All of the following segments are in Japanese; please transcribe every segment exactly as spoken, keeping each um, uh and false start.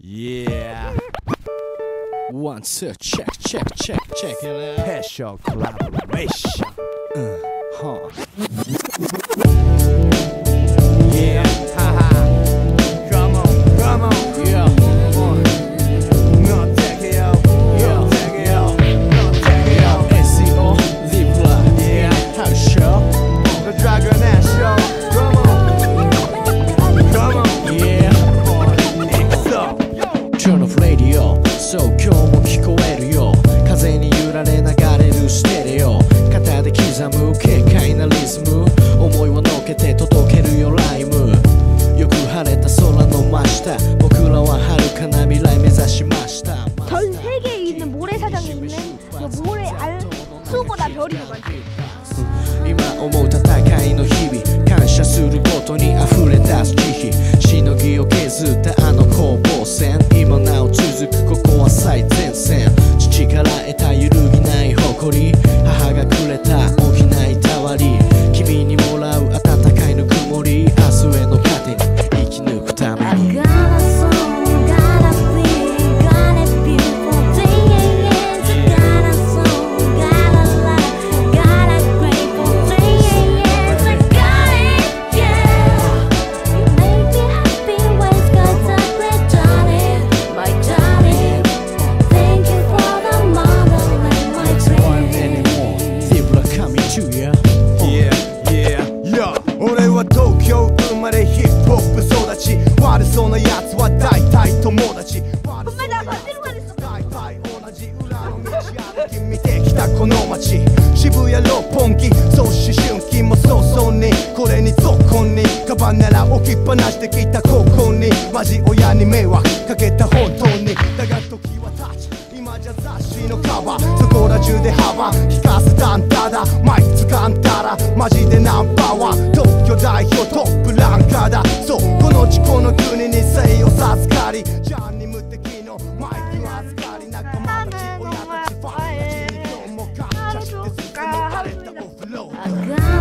Yeah. One, two, check, check, check, check it out. Special collaboration. Uh, huh. Yeah, haha. Come on, come on, yeah. No, take it out, yeah, take it out, no, take it out. S E O, Zeebra, yeah. How to show the Dragon Ash show. Come on, come on, yeah. X up. Turn off radio.そう今日も聞こえるよ。風に揺られ流れるステレオ。肩で刻む軽快なリズム。思いを乗っけて届けるよライム。よく晴れた空の真下。僕らは遥かな未来目指しました。 전 세계에 있는 모래사장에 있는 그 모래 알 수보다 별이 더 많죠. 今思う戦いの日々感謝することに溢れ出す慈悲しのぎを削ったあの攻防戦今なお続くここは最前線父から得た揺るぎない誇り母がくれた大きないたわり君にもらう温かいぬくもり明日への糧に生き抜くために悪そうなやつは大体友達大体同じ裏の道歩き見てきたこの街渋谷六本木そう思春期も早々にこれにぞっこんにカバンなら置きっぱなしてきた高校にマジ親に迷惑かけた本当にだが時は経ち今じゃ雑誌のカバーそこら中で幅聞かせたんだだマイク掴んだらマジでナンバーワン東京代表トップランカーだそうこの地この国に生を授かりジャンに無敵のマイク預かり仲間たち親たちファンたちに今日も感謝して進められたオフロード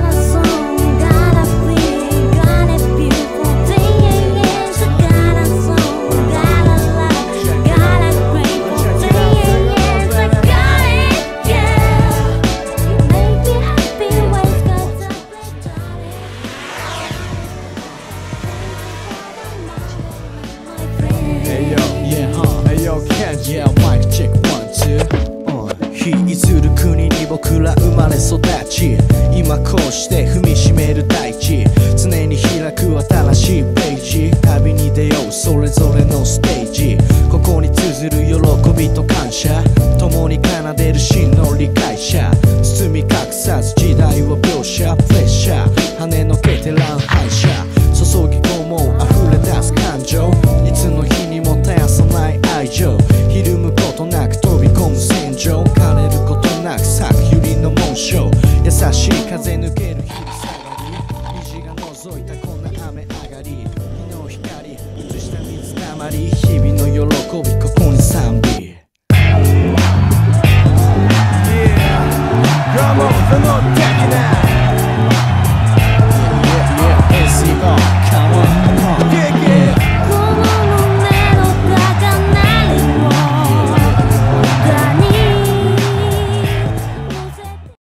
Yeah, mic check one two、uh, 日譲る国に僕ら生まれ育ち今こうして踏みしめる大地常に開く新しいページ旅に出ようそれぞれのステージここに綴る喜びと感謝共に奏でる真の理解者包み隠さず時代を描写プレッシャー跳ねのけて乱反射注ぎ込もう溢れ出す感情いつの日にも絶やさない愛情ひるむことなく飛び込む戦場枯れることなく咲く百合の紋章優しい風抜ける昼下がり虹が覗いたこんな雨上がり日の光映した水たまり日々の喜び